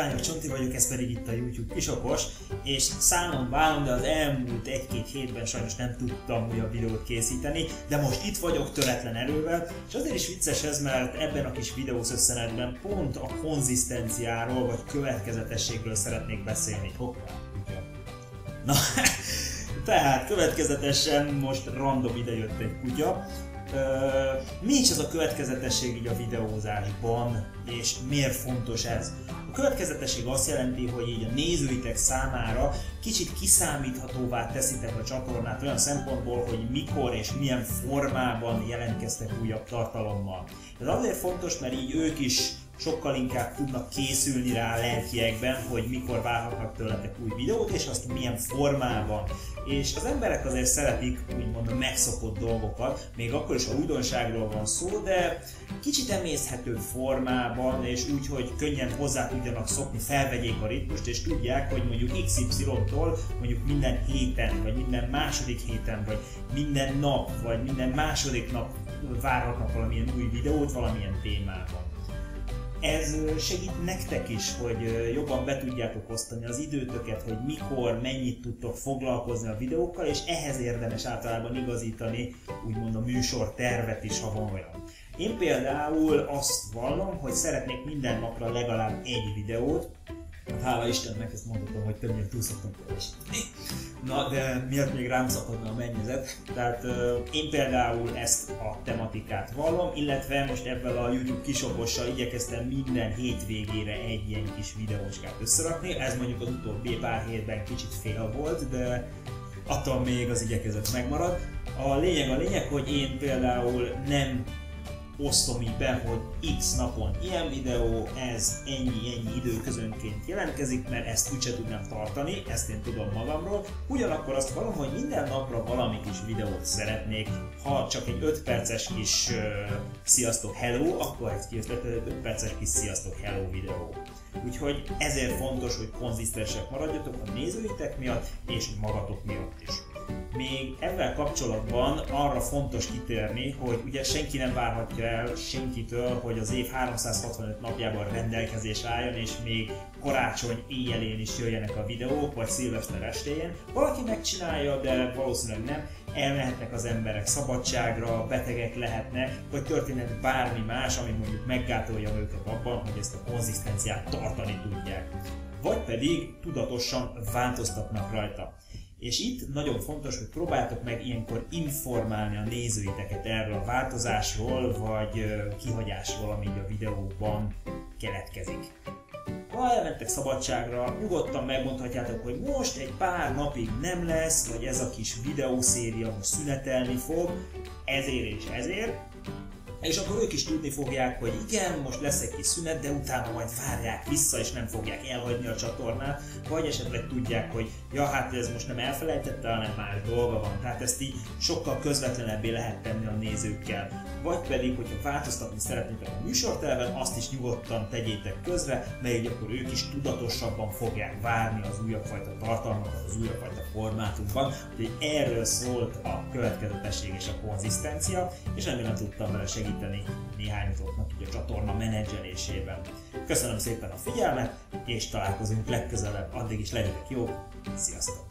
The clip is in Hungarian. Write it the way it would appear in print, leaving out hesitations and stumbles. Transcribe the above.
Bányai Csonti vagyok, ez pedig itt a YouTube Kisokos, és szánom válom, de az elmúlt egy-két hétben sajnos nem tudtam újabb videót készíteni, de most itt vagyok töretlen erővel, és azért is vicces ez, mert ebben a kis videós összenetben pont a konzisztenciáról vagy következetességről szeretnék beszélni. Hoppá, kutya. Na, tehát következetesen most random idejött egy kutya. Mi is ez a következetesség így a videózásban, és miért fontos ez? A következetesség azt jelenti, hogy így a nézőitek számára kicsit kiszámíthatóvá teszitek a csatornát olyan szempontból, hogy mikor és milyen formában jelentkeztek újabb tartalommal. Ez azért fontos, mert így ők is sokkal inkább tudnak készülni rá a lelkiekben, hogy mikor várhatnak tőletek új videót, és azt milyen formában. És az emberek azért szeretik úgymond a megszokott dolgokat, még akkor is, ha újdonságról van szó, de kicsit emészhetőbb formában, és úgy, hogy könnyen hozzá tudjanak szokni, felvegyék a ritmust, és tudják, hogy mondjuk XY-tól mondjuk minden héten, vagy minden második héten, vagy minden nap, vagy minden második nap várhatnak valamilyen új videót, valamilyen témában. Ez segít nektek is, hogy jobban be tudjátok osztani az időtöket, hogy mikor, mennyit tudtok foglalkozni a videókkal, és ehhez érdemes általában igazítani, úgymond a műsortervet is, ha van olyan. Én például azt vallom, hogy szeretnék minden napra legalább egy videót. Hála Istennek, ezt mondhatom, hogy többnyire túl szoktam teljesíteni. Na, de miatt még rám szakadna a mennyezet. Tehát én például ezt a tematikát vallom, illetve most ebben a YouTube Kisokossal igyekeztem minden hétvégére egy ilyen kis videóskát összerakni. Ez mondjuk az utóbbi pár hétben kicsit fél volt, de attól még az igyekezet megmarad. A lényeg, hogy én például nem osztom így be, hogy X napon ilyen videó, ez ennyi időközönként jelentkezik, mert ezt úgyse tudnám tartani, ezt én tudom magamról. Ugyanakkor azt vallom, hogy minden napra valami kis videót szeretnék, ha csak egy 5 perces kis sziasztok hello, akkor egy 5 perces kis sziasztok hello videó. Úgyhogy ezért fontos, hogy konzisztensek maradjatok a nézőitek miatt, és magatok miatt is. Még ezzel kapcsolatban arra fontos kitérni, hogy ugye senki nem várhatja el senkitől, hogy az év 365 napjában rendelkezésre álljon, és még karácsony éjjelén is jöjjenek a videók, vagy szilveszter estéjén. Valaki megcsinálja, de valószínűleg nem. Elmehetnek az emberek szabadságra, betegek lehetnek, vagy történhet bármi más, ami mondjuk meggátolja őket abban, hogy ezt a konzisztenciát tartani tudják. Vagy pedig tudatosan változtatnak rajta. És itt nagyon fontos, hogy próbáljátok meg ilyenkor informálni a nézőiteket erről a változásról, vagy kihagyásról, ami a videóban keletkezik. Ha elmentek szabadságra, nyugodtan megmondhatjátok, hogy most egy pár napig nem lesz, vagy ez a kis videószéria most szünetelni fog, ezért és ezért. És akkor ők is tudni fogják, hogy igen, most lesz egy kis szünet, de utána majd várják vissza, és nem fogják elhagyni a csatornát, vagy esetleg tudják, hogy ja, hát ez most nem elfelejtette, hanem más dolga van. Tehát ezt így sokkal közvetlenebbé lehet tenni a nézőkkel. Vagy pedig, hogyha változtatni szeretnétek a műsorterven, azt is nyugodtan tegyétek közre, mert így akkor ők is tudatosabban fogják várni az újabb fajta tartalmakat, az újabb fajta formátumban. Úgyhogy erről szólt a következetesség és a konzisztencia, és remélem tudtam vele segíteni néhányatoknak a csatorna menedzselésében. Köszönöm szépen a figyelmet, és találkozunk legközelebb, addig is legyetek jók, sziasztok!